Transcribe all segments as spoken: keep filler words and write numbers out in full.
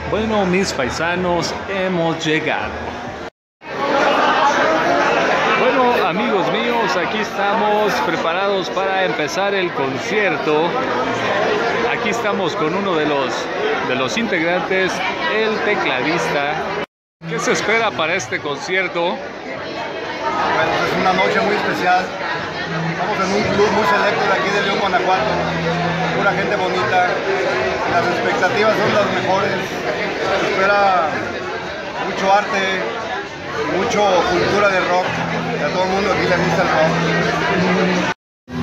Bueno, mis paisanos, hemos llegado. Bueno, amigos míos, aquí estamos preparados para empezar el concierto. Aquí estamos con uno de los, de los integrantes, el tecladista. ¿Qué se espera para este concierto? Bueno, es una noche muy especial. Estamos en un club muy selecto de aquí de León, Guanajuato. Pura gente bonita. Las expectativas son las mejores. Se espera mucho arte, mucho cultura de rock. A todo el mundo aquí le gusta el rock.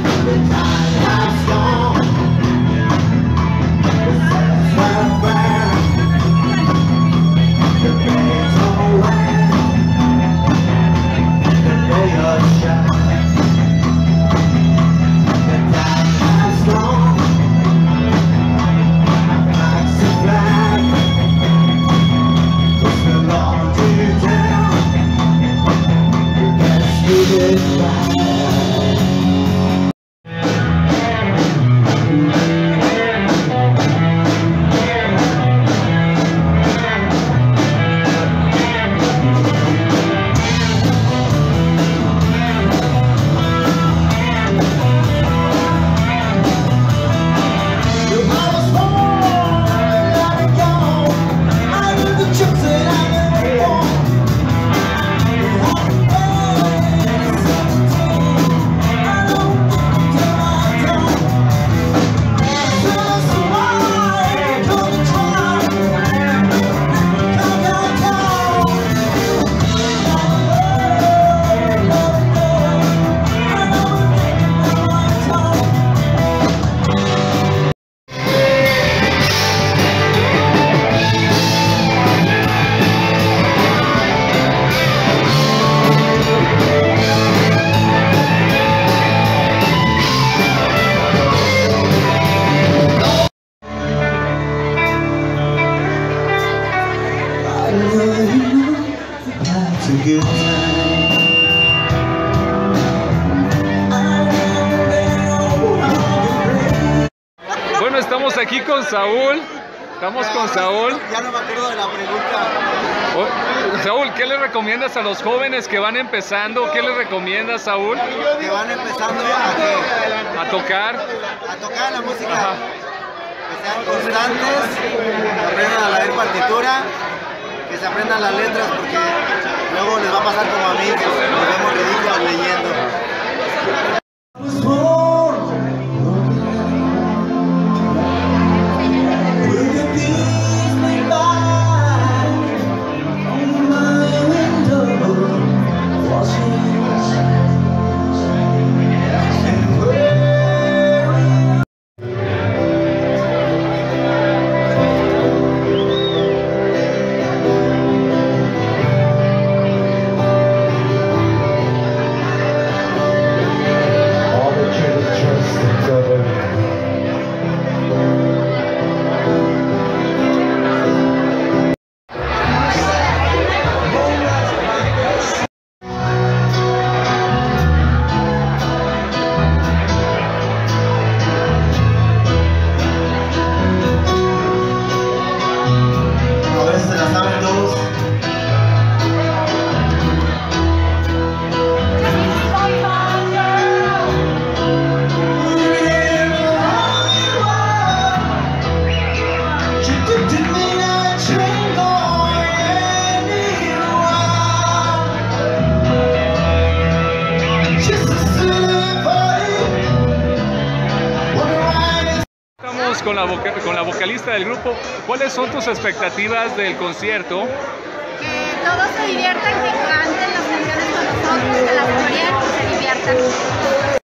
Bueno, estamos aquí con Saúl. Estamos con Saúl. Ya no me acuerdo de la pregunta. Oh, Saúl, ¿qué le recomiendas a los jóvenes que van empezando? ¿Qué les recomiendas, Saúl? Que van empezando a, que, A tocar. a tocar la música. Ajá. Que sean constantes, que aprendan a leer partitura, que se aprendan las letras, porque luego les va a pasar como a mí, que nos vemos ridículos leyendo. Con la, voca con la vocalista del grupo, ¿cuáles son tus expectativas del concierto? Que todos se diviertan, que canten las canciones con nosotros, que las coreen y se diviertan.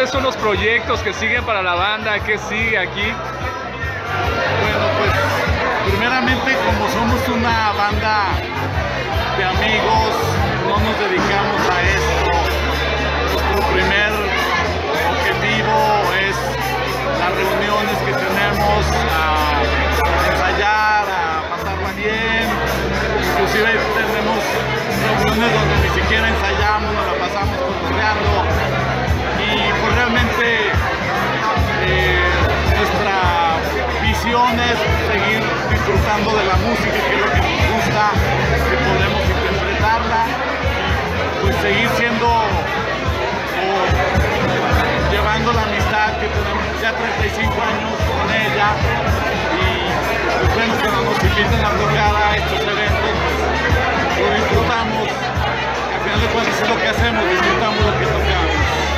¿cuáles son los proyectos que siguen para la banda? ¿Qué sigue aquí? Bueno, pues primeramente, como somos una banda de amigos, no nos dedicamos a esto. Nuestro primer objetivo es las reuniones que tenemos, a ensayar, a pasarla bien. Inclusive tenemos reuniones donde ni siquiera ensayamos, nos la pasamos cotorreando. Y pues realmente eh, nuestra visión es seguir disfrutando de la música, que es lo que nos gusta, que podemos interpretarla, pues seguir siendo o llevando la amistad que tenemos ya treinta y cinco años con ella, y pues bueno, cuando nos inviten a tocar a estos eventos, pues lo disfrutamos, al final de cuentas es lo que hacemos, disfrutamos lo que tocamos.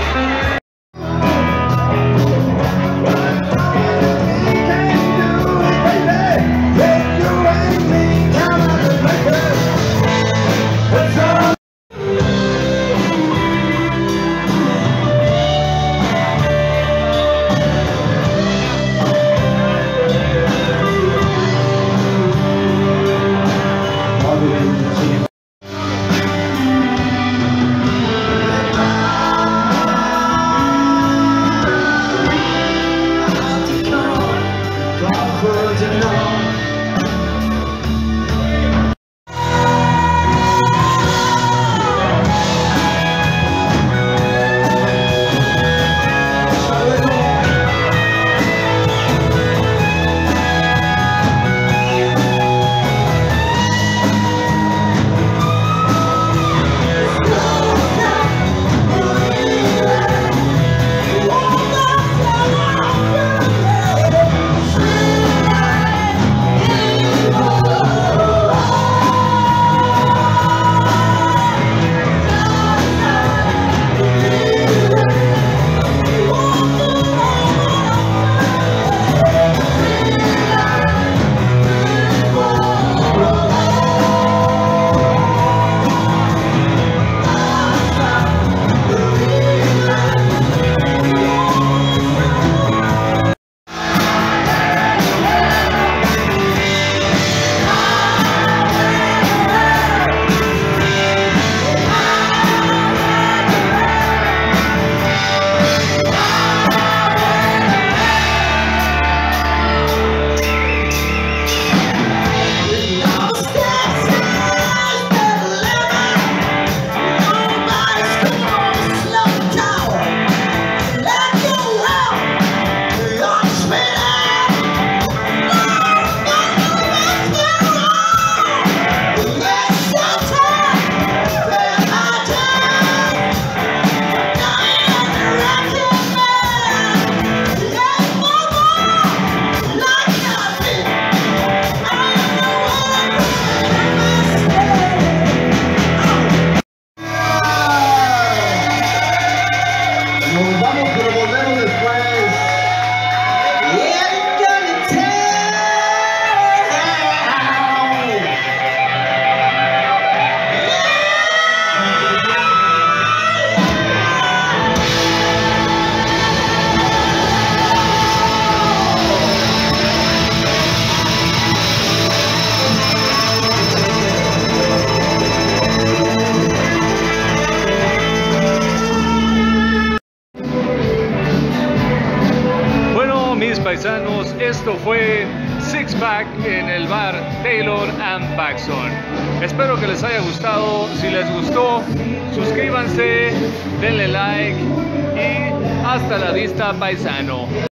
Paisanos, esto fue Six Pack en el bar Taylor and Paxson. Espero que les haya gustado. Si les gustó, suscríbanse, denle like y hasta la vista, paisano.